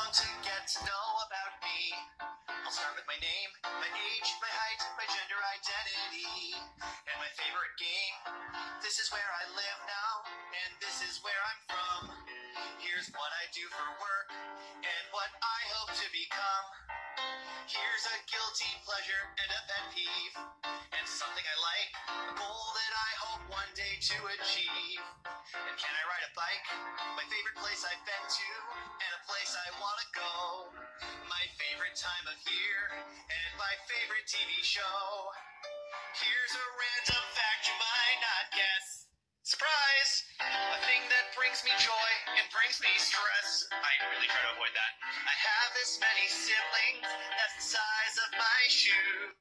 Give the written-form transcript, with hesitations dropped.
want to get to know about me, I'll start with my name, my age, my height, my gender identity, and my favorite game. This is where I live now, and this is where I'm from. Here's what I do for work, and what I hope to become. Here's a guilty pleasure and a pet peeve, and something I like, a goal that I hope one day to achieve. And can I ride a bike? My favorite place I've been to, and a place I want to go. My favorite time of year, and my favorite TV show. Here's a random fact you might not guess. Surprise! A thing that brings me joy and brings me stress. I really try to avoid that. I have this many siblings, that's the size of my shoe.